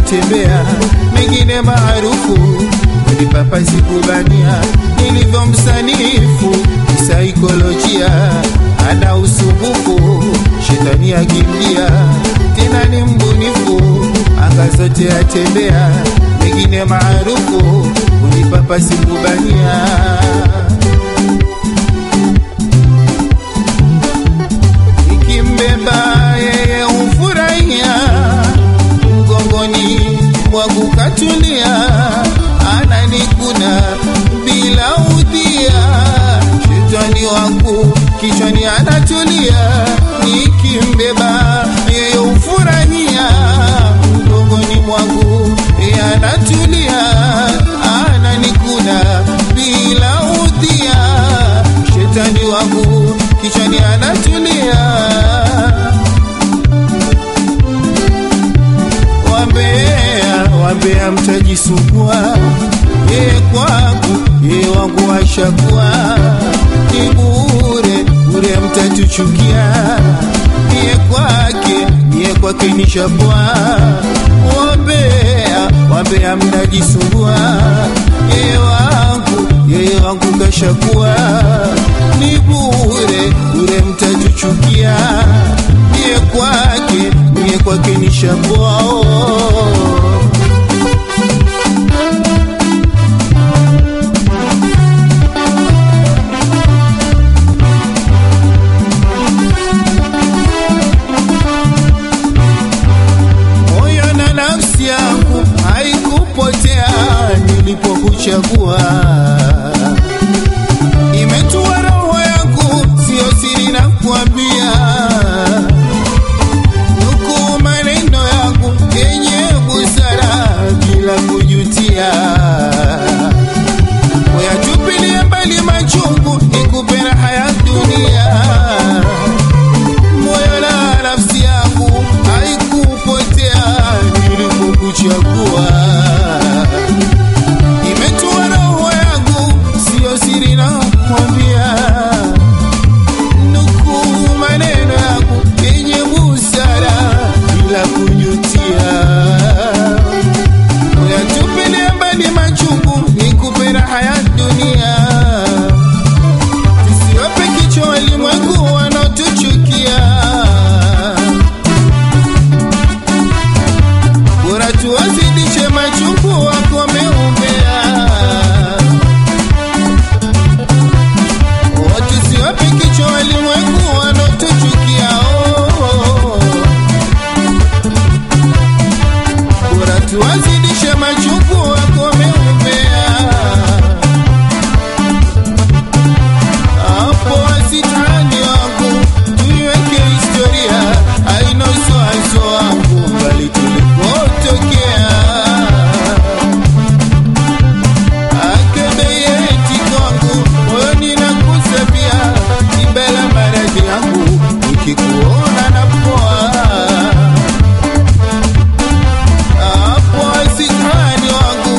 yatembea, mengine maarufu nilipapa sikubania. Nilivyo msanifu kisaikolojia, ana usumbufu shetani akimbia. Tena ni mbunifu, anga zote yatembea, mengine maarufu nilipapa sikubania. Nikimbeba yeye ufurahia, mgongoni mwangu katulia, ananikuna bila udhia. Shetani wangu kichwani anatulia, nikimbeba yeye ufurahia, mgongoni mwangu yeye anatulia, ananikuna bila udhia. Shetani wangu kichwani anatulia. Wambea mtajisumbua, yeye kwangu, yeye wangu washakuwa. Ni bure mtatuchukia, yeye kwake nishakuwa. Wambea mtajisumbua, yeye wangu kashakuwa. Ni bure mtatuchukia, yeye kwake nishakuwa. Nilipokuchagua imetua roho yangu, sio siri na kuambia. Nuku maneno yangu yenye busara bila kujutia. Uyatupilie mbali machungu, nikupe raha ya dunia. Moyo na nafsi yangu haikupotea nilipokuchagua. Tuwazidishe machungu wakome umbea. Hapo wasitani wangu tuiweke historia, haina usoaso wangu mbali tulikotokea. Akebeyeti kwangu moyoni nakusapia, kibela maradhi yangu nikikuona na poa. Hapo wasitani wangu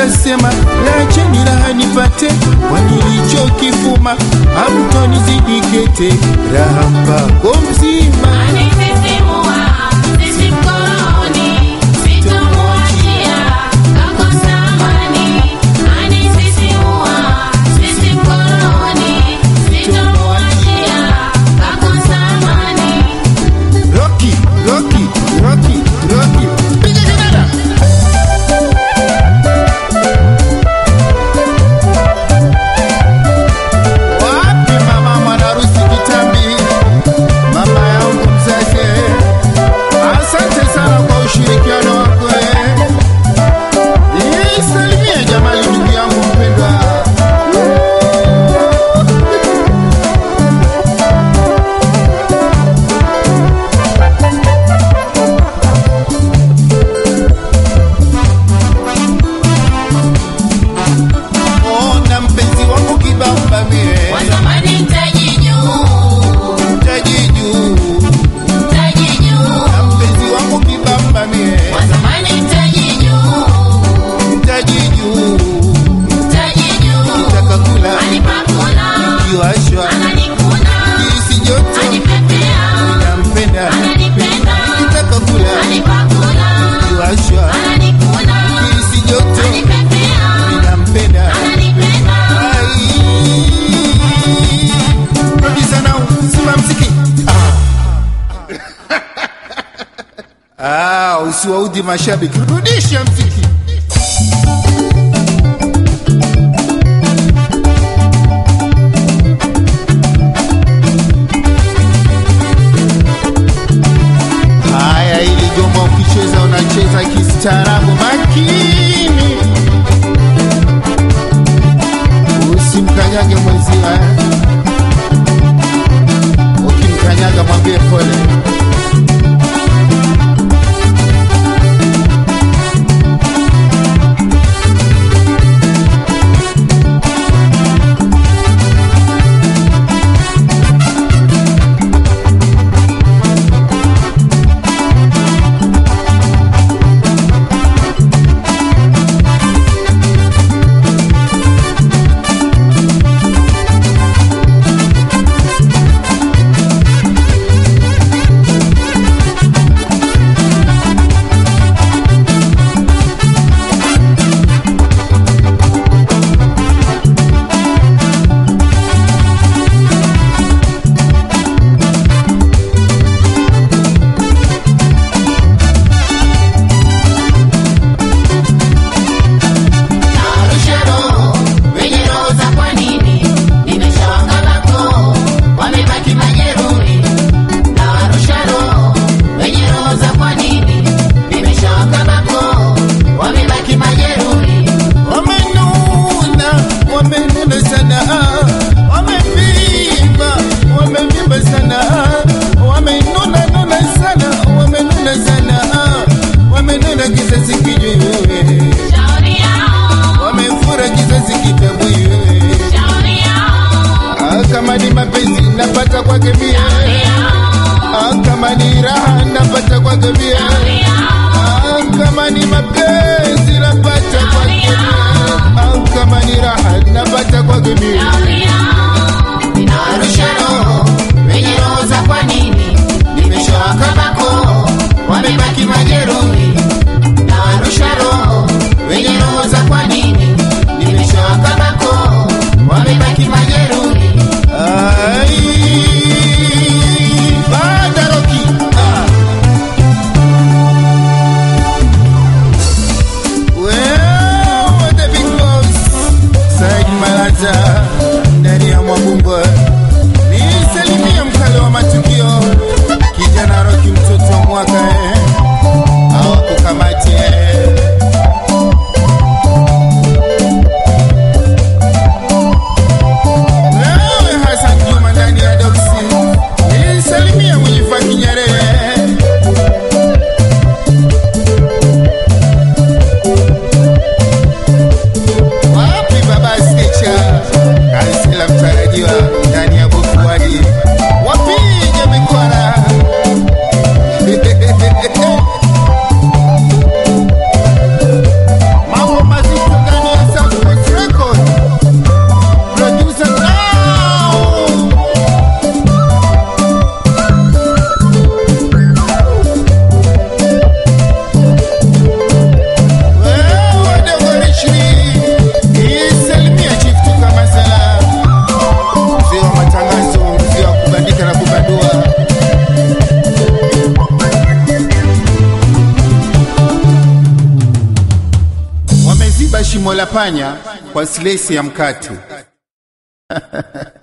nitasema lacheni raha nipate, kwa nilichokifuma hamtonizidi kete, raha mpako mzima. Usiwaudhi mashabiki, rudisha mziki. Haya, ili goma ukicheza unacheza kistaarabu makini, usimkanyage mwenzio, ukimkanyaga mwambie pole. Kama ni mapenzi napata kwa kebia, kama ni raha napata kwa kebia, kama ni mapenzi napata kwa kebia, kama ni raha napata kwa kebia. Ninarusha roho wenye roho za kwa nini, nimeshawaka bako wamebaki majeruhi. Narusha roho wenye roho za kwa nini, nimeshawaka bako wamebaki majeruhi. Badaroki shimo la panya kwa silesi ya mkate.